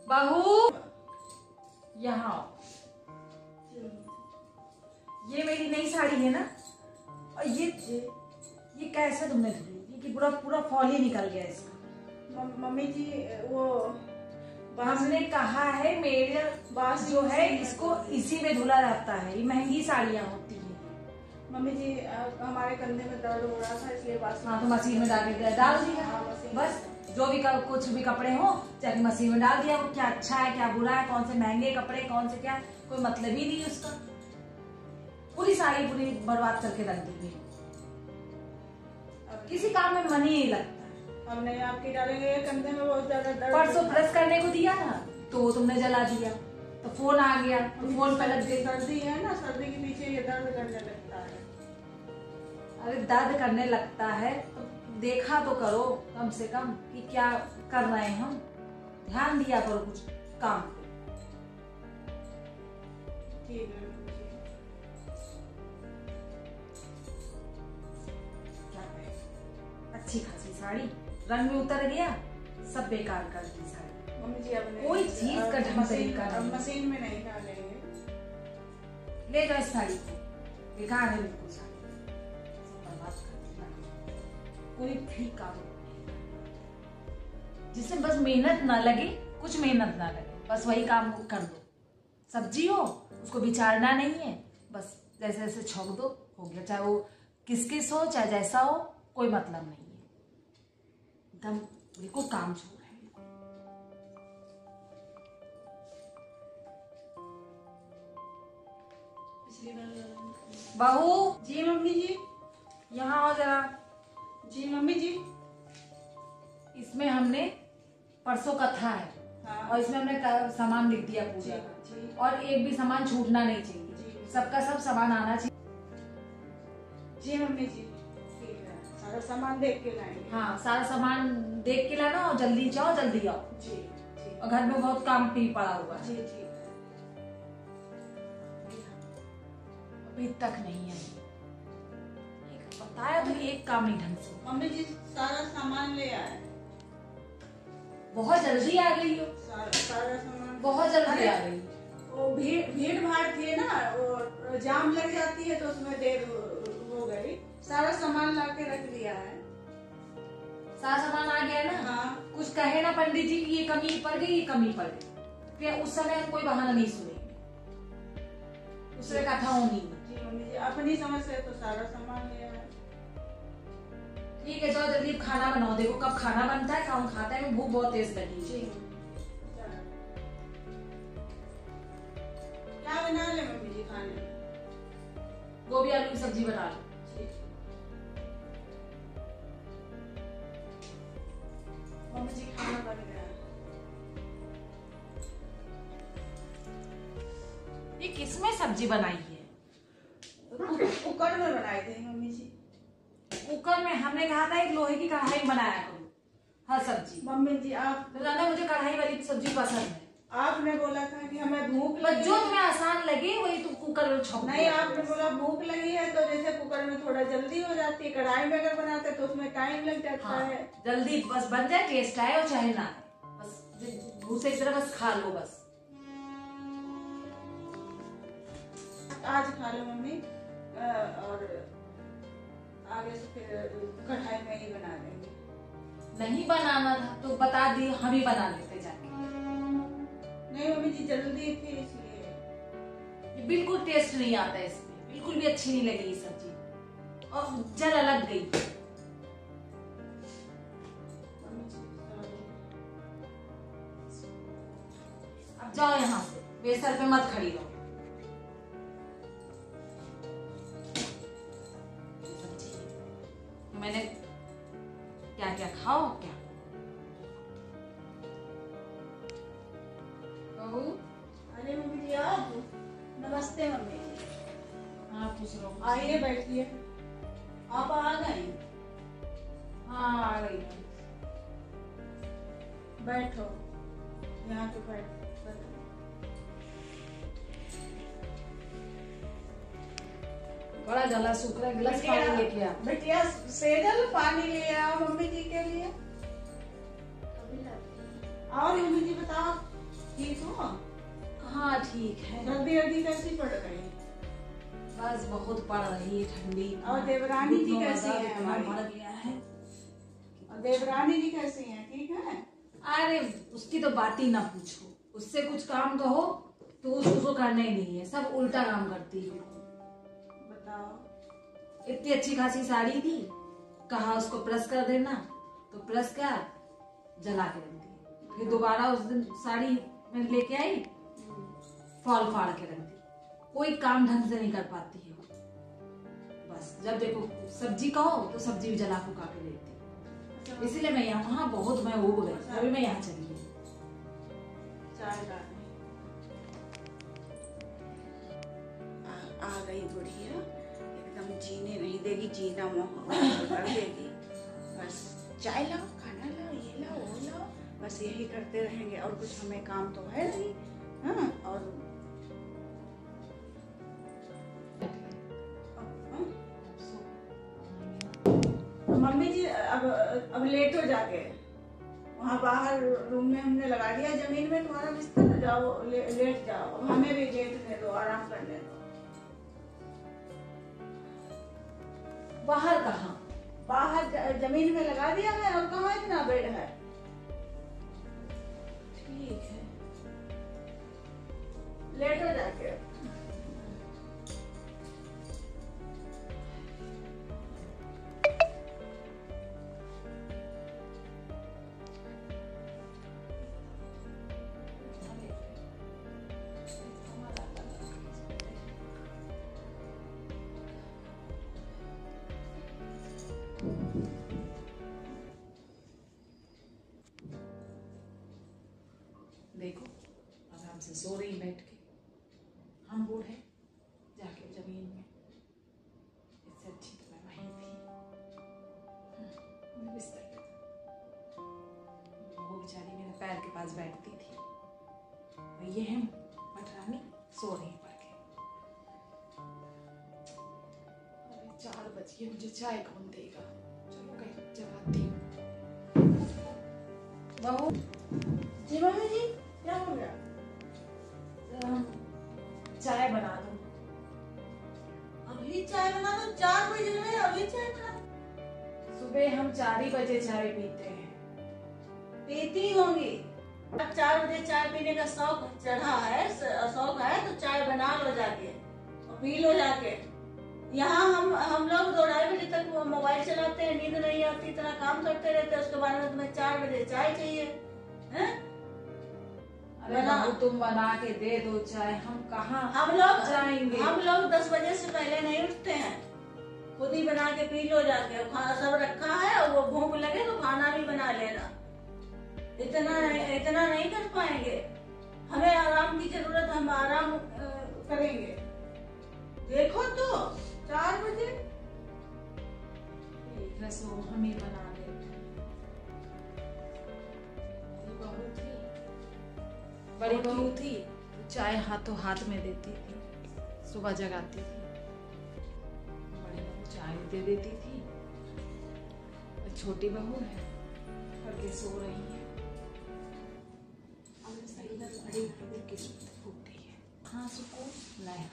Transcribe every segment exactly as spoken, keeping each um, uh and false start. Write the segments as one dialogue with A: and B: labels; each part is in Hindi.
A: बहू यहाँ, ये मेरी नई साड़ी है ना, और ये ये कैसे तुमने धुली? ये कि पूरा पूरा फॉल ही निकल गया इसका।
B: मम्मी जी वो
A: हमने कहा है मेरे बास जो है इसको इसी में धुला जाता है, ये महंगी साड़ियाँ होती है।
B: मम्मी जी हमारे कंधे में दर्द हो रहा था इसलिए बास।
A: हाँ तो मशीन में डाल के डाल दिया।
B: हाँ,
A: बस जो भी कुछ भी कपड़े हो चाहे मशीन में डाल दिया। वो क्या अच्छा है क्या बुरा है, कौन से महंगे कपड़े कौन से क्या, कोई मतलब ही नहीं उसका। पूरी साड़ी पूरी बर्बाद करके रख दी। किसी काम में मन ही नहीं लगता।
B: अब नहीं आपकी डालेंगे कंधे में बहुत ज्यादा दर्द।
A: परसों प्रेस करने को दिया था तो तुमने जला दिया, तो फोन आ गया तो फोन पे लग गई।
B: सर्दी है ना, सर्दी के पीछे ये दर्द करने लगता है।
A: अरे दर्द करने लगता है तो देखा तो करो कम से कम कि क्या कर रहे हैं हम, ध्यान दिया करो कुछ काम को।
B: ठीक है
A: क्या कहे, अच्छी खासी साड़ी रंग में उतर गया, सब बेकार कर दी साड़ी।
B: मम्मी जी अब
A: कोई चीज का ढंग तरीका नहीं।
B: मशीन में नहीं डालेंगे।
A: ले जाओ इस साड़ी को, बेकार है बिल्कुल साड़ी, बर्बाद कर दी। कोई भी काम जिससे बस मेहनत ना लगे, कुछ मेहनत ना लगे, बस वही काम कर दो। सब्जी हो उसको बिचारना नहीं है, बस जैसे जैसे छोंक दो हो गया। चाहे वो किस किस हो चाहे जैसा हो, कोई मतलब नहीं है। एकदम बिल्कुल काम छोड़ है। बहू
B: जी मम्मी जी
A: यहाँ आओ जरा।
B: जी मम्मी जी
A: इसमें हमने परसों कथा है। हाँ। और इसमें हमने सामान लिख दिया पूजा का, और एक भी सामान छूटना नहीं चाहिए, सबका सब सामान आना चाहिए।
B: जी मम्मी जी ठीक है, सारा सामान देख के लाएंगे।
A: हाँ सारा सामान देख के लाना और जल्दी जाओ जल्दी आओ।
B: जी जी।
A: और घर में बहुत काम भी पड़ा हुआ है।
B: जी जी।
A: अभी तक नहीं आई, बताया तो एक काम नहीं ढंग से।
B: मम्मी जी सारा सामान ले आए।
A: बहुत जल्दी आ गई हो।
B: सारा सारा सामान
A: बहुत जल्दी आ गई।
B: वो भीड़ भीड़ भाड़ थी ना, वो जाम लग जाती है तो उसमें देर हो गई। सारा सामान ला के रख दिया है।
A: सारा सामान आ गया ना।
B: हाँ।
A: कुछ कहे ना पंडित जी कि ये कमी पड़ गई ये कमी पड़ गई, फिर उस समय हम कोई बहाना नहीं सुनेंगे, उससे कथा होनी।
B: जी मम्मी जी अपनी समझ से तो सारा सामान ले आए।
A: ठीक है जाओ जल्दी खाना बनाओ। देखो कब खाना बनता है, कौन खाता है, भूख बहुत तेज लगी है।
B: क्या बना ले मम्मी जी खाने में?
A: गोभी आलू की सब्जी बना लो।
B: मम्मी जी खाना बन गया।
A: ये किसमें सब्जी बनाई है?
B: कुकर में बनाई थी मम्मी जी।
A: कुकर में? हमने कहा था एक लोहे की कढ़ाई में बनाया करो हर सब्जी।
B: मम्मी जी आप
A: तो ज्यादा मुझे कढ़ाई वाली सब्जी पसंद है।
B: आपने बोला था कि हमें भूख
A: बस
B: लगी,
A: जो तुम्हें आसान लगे वही तुम कुकर में छोड़।
B: नहीं आपने बोला भूख लगी है तो जैसे कुकर में थोड़ा जल्दी हो जाती है, कढ़ाई में अगर बनाते तो उसमें टाइम लग जाता
A: हाँ,
B: है।
A: जल्दी बस बन जाए, टेस्ट आए और चाहे ना आए, बस दूसरे की तरह बस खा लो बस।
B: आज खा लो मम्मी, और आगे से फिर कढ़ाई में ही बना देंगे।
A: नहीं बनाना था तो बता दी, हम ही बना लेते जाके।
B: नहीं मम्मी जी जल्दी थी इसलिए।
A: ये बिल्कुल टेस्ट नहीं आता इसमें, बिल्कुल भी अच्छी नहीं लगी ये सब्जी, और जल अलग गई। अब जाओ यहाँ से, बेसर पे मत खड़ी रहो। मैंने क्या क्या खाओ क्या।
B: अरे मम्मी जी आप नमस्ते मम्मी जी।
A: हाँ खुश रहो।
B: आइए बैठिए। आप आ गए?
A: हाँ आ गई।
B: बैठो यहाँ पे बैठ।
A: बड़ा गला सूख रहा है, गिलास पानी लेके आ।
B: बेटिया सेजल पानी ले आओ मम्मी जी के लिए। और मम्मी जी बताओ
A: ठीक है।
B: सर्दी वर्दी कैसी पड़ रही है?
A: बस बहुत पड़ रही है ठंडी।
B: और देवरानी जी कैसी है हमारी?
A: बढ़ गया है।
B: और देवरानी जी कैसी हैं? ठीक है?
A: अरे उसकी तो बात ही ना पूछो, उससे कुछ काम कहो तो उसको करना ही नहीं है, सब उल्टा काम करती है।
B: बताओ।
A: इतनी अच्छी खासी साड़ी थी, कहा उसको प्रेस कर देना तो प्रेस कर जला के रख दी। फिर दोबारा उस दिन साड़ी में लेके आई, फॉल फाड़ के रख दी। कोई काम ढंग से नहीं कर पाती है। बस जब देखो सब्जी कहो तो सब्जी भी जला फुका के देती है। इसलिए मैं यहाँ बहुत मैं उब गई, अभी मैं यहाँ चली गई।
B: चाय डालने आ, आ गई बुढ़िया, एकदम जीने नहीं देगी, जीना मोह कर देगी। बस चाय लाओ, खाना लाओ, ये लाओ, वो लाओ, बस यही करते रहेंगे और कुछ हमें काम तो है नहीं। हाँ, और मम्मी जी अब अब लेट हो जाके वहाँ बाहर रूम में हमने लगा दिया जमीन में तुम्हारा बिस्तर, जाओ ले, लेट जाओ। अब हमें भी लेटने दो, आराम करने दो।
A: बाहर कहाँ?
B: बाहर ज, जमीन में लगा दिया है। और कहाँ इतना बेड है?
A: ठीक है,
B: लेट हो जाके।
A: देखो आराम से सो रही बैठ के। हम बूढ़े जाके जमीन में, इससे अच्छी तो मैं वहीं थी बिस्तर पे। वो बेचारी मेरे पैर के पास बैठती थी, ये है मटरानी सो रही पड़ के। अरे चार बज गए, मुझे चाय कौन देगा? चलो कहीं जगाती हूँ। बहू
B: जी मम्मी जी, क्या हो गया?
A: चाय बना दो।
B: अभी चाय बना दो? चार बज रहे हैं, अभी चाय बना?
A: सुबह हम चार ही बजे चाय पीते हैं।
B: पीती होंगी। अब चार बजे चाय पीने का शौक चढ़ा है, शौक है तो चाय बना लो जाके और पी लो जाके। यहाँ हम हम लोग दो ढाई बजे तक मोबाइल चलाते हैं, नींद नहीं आती, इतना काम करते रहते हैं, उसके बाद में तुम्हें चार बजे चाय चाहिए हैं?
A: अरे बहू तुम बना के दे दो चाय, हम कहाँ
B: हम लोग
A: जाएंगे?
B: हम लोग दस बजे से पहले नहीं उठते हैं, खुद ही बना के पी लो जाके। खाना सब रखा है और वो भूख लगे तो खाना भी बना लेना। इतना इतना नहीं कर पाएंगे, हमें आराम की जरूरत, हम आराम करेंगे। देखो तो चार बजे
A: रसो हम ही बना लेते। बहू थी, बड़ी बहू थी, चाय हाथों हाथ में देती थी, सुबह जगाती थी, बड़ी बहू चाय दे देती थी। छोटी बहू है करके सो रही है। बड़ी बड़ी किस्मत फूटी है। हाँ सुकून लाया,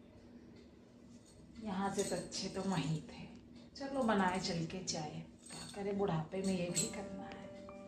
A: यहाँ से तो अच्छे तो वहीं थे। चलो बनाए चल के चाय, क्या करे बुढ़ापे में ये भी करना है।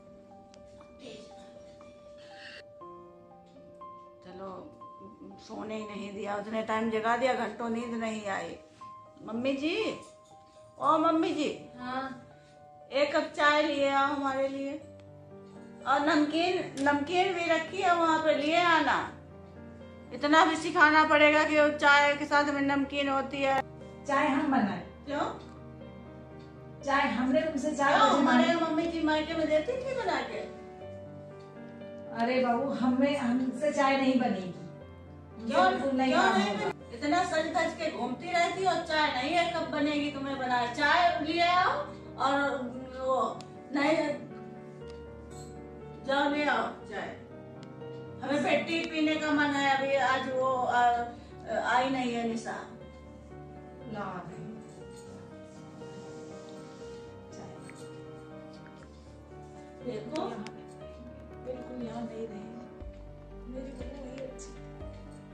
B: चलो सोने ही नहीं दिया, उतने टाइम जगा दिया, घंटों नींद नहीं आई। मम्मी जी, ओ मम्मी जी,
A: हाँ
B: एक कप चाय लिए आओ हमारे लिए, और नमकीन नमकीन भी रखी है वहाँ पे, लिए आना। इतना भी सिखाना पड़ेगा कि वो चाय के साथ में नमकीन होती है।
A: चाय हम बनाए?
B: क्यों?
A: चाय हमने तुमसे चाय
B: हमारे मम्मी जी मायके में देती थी बना के।
A: अरे बाबू हमें हमसे चाय नहीं बनेगी।
B: क्यों नहीं? इतना सज धज के घूमती रहती और चाय नहीं है, कब बनेगी तुम्हें बनाए? चाय लिए आओ और वो नहीं, जाओ ले आओ चाय। हमें पेटी पीने का मन है, अभी आज वो आ, आई नहीं है निशा।
A: ला
B: देखो
A: बिल्कुल यहाँ नहीं रहेंगे, मेरी बहू वही अच्छी।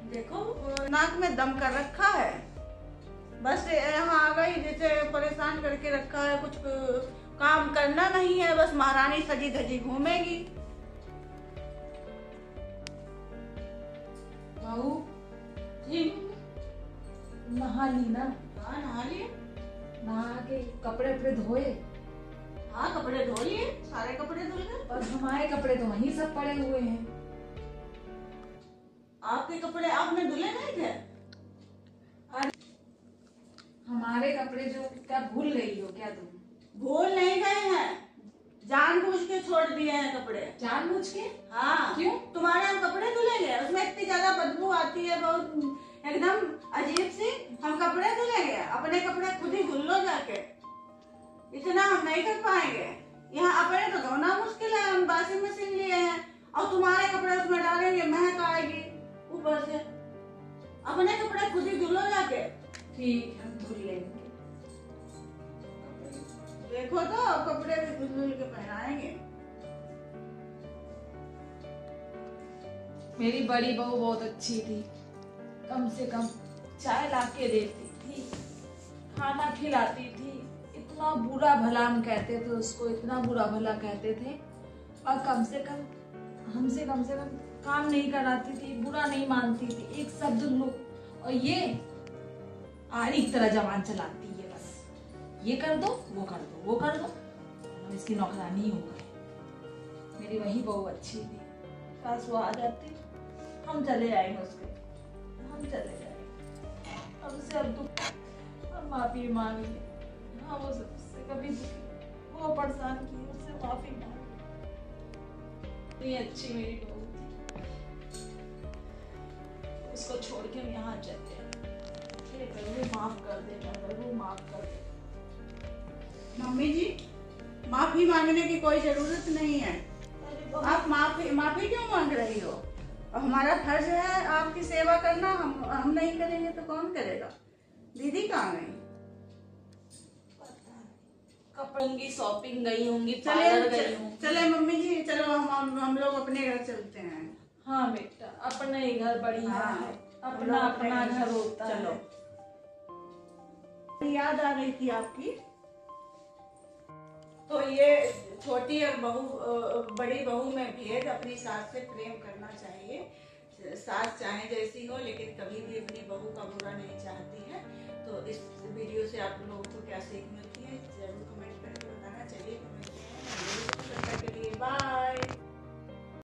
B: देखो नाक में दम कर रखा है, बस यहाँ आ गई जैसे परेशान करके रखा है, कुछ काम करना नहीं है, बस महारानी सजी धजी घूमेगी।
A: बहू
B: जी
A: नहा ली ना?
B: हाँ नहा लिए।
A: नहा के कपड़े वपड़े धोए?
B: हाँ कपड़े धो लिए, सारे कपड़े धुल गए।
A: पर हमारे कपड़े तो वहीं सब पड़े हुए हैं।
B: आपके कपड़े आपने धुले नहीं थे?
A: अरे हमारे कपड़े जो क्या भूल गई हो क्या तुम?
B: भूल नहीं गए हैं, जानबूझ के छोड़ दिए हैं कपड़े।
A: जानबूझ के?
B: हाँ
A: क्यों?
B: तुम्हारे हम कपड़े धुलेंगे, उसमें इतनी ज्यादा बदबू आती है, बहुत एकदम अजीब सी। हम कपड़े धुलेंगे? अपने कपड़े खुद ही धुल लो जाके, इतना हम नहीं कर पाएंगे। यहाँ अपने तो धोना मुश्किल है, हम वॉशिंग मशीन लिए हैं, और तुम्हारे कपड़े उसमें डालेंगे महक आएगी ऊपर से। अपने कपड़े खुद ही धुलो जाके।
A: ठीक है, हम धुल लेंगे।
B: देखो तो कपड़े भी धुल के पहनाएंगे।
A: मेरी बड़ी बहू बहुत अच्छी थी, कम से कम चाय ला के देती थी, खाना खिलाती थी। इतना बुरा भला हम कहते थे उसको, इतना बुरा भला कहते थे, और कम से कम हमसे कम से कम काम नहीं कराती थी, बुरा नहीं मानती थी, एक शब्द लो। और ये आरी की तरह जबान चलाती है, बस ये कर दो वो कर दो वो कर दो, हम इसकी नौकरानी हो गए। मेरी वही बहू अच्छी थी, सासू आ जाती, हम चले आएंगे उसके, हम चले जाएंगे। अब उसे अब दुख, अब माफी मांग ली। हाँ वो सबसे कभी दुखी, वो परेशान की, उससे माफी मांग ली। अच्छी मेरी बहू थी, उसको छोड़ के हम यहाँ चले आए। वो माफ कर देना, वो माफ कर दे।
B: मम्मी जी माफी मांगने की कोई जरूरत नहीं है। आप माफी माफी क्यों मांग रही हो? हमारा फर्ज है आपकी सेवा करना, हम हम नहीं करेंगे तो कौन करेगा? दीदी कहाँ गई?
A: कपड़ों शॉपिंग गई होंगी,
B: चले
A: पार्लर गई होंगी।
B: चले मम्मी जी, चलो हम हम, हम लोग अपने घर चलते हैं।
A: हाँ बेटा, अपना ही घर बढ़िया
B: हाँ,
A: है, अपना अपना घर होता है।
B: चलो। याद आ रही थी आपकी, तो ये छोटी और बहू बड़ी बहू में भेद, अपनी सास से प्रेम करना चाहिए। सास चाहे जैसी हो, लेकिन कभी भी अपनी बहू का बुरा नहीं चाहती है। तो इस वीडियो से आप लोगों को क्या सीख मिलती है जरूर